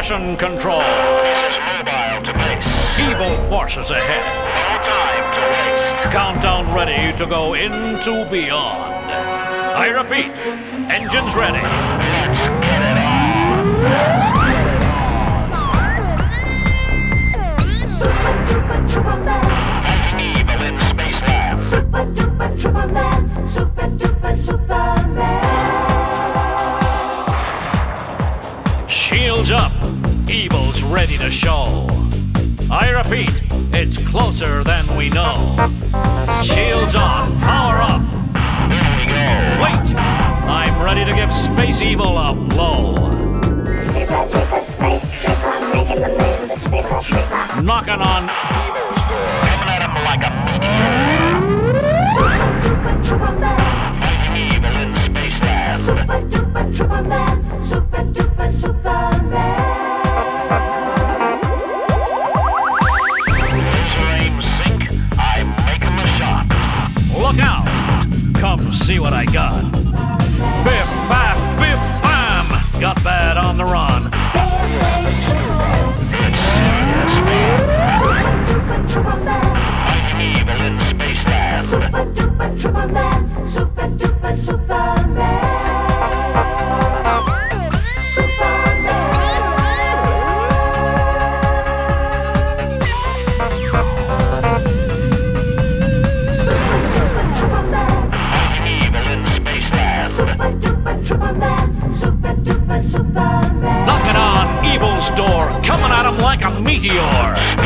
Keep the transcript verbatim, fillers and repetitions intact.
Mission control. Mobile to base. Evil forces ahead. No time to waste. Countdown ready to go into beyond. I repeat, engines ready. Let's get it on. Super duper trouble man. Evil in space lab. Super duper trouble man. Super duper Superman. Shields up. Evil's ready to show. I repeat, it's closer than we know. Shields on, power up. Here we go. Wait, I'm ready to give Space Evil a blow. Sleeper, sleeper, space sleeper, making the maze of the sleeper, sleeper. Knocking on. Evil's door. Coming at him like a meteor. Super duper trouble man. Evil in space lab. Super duper trouble man. Super duper Superman. Look out! Come see what I got. Biff, baff, biff, bam! Got bad on the run. Super duper trouble man. Evil in space lab. Super duper trouble man. Super duper Superman. Knocking on Evil's door, coming at him like a meteor.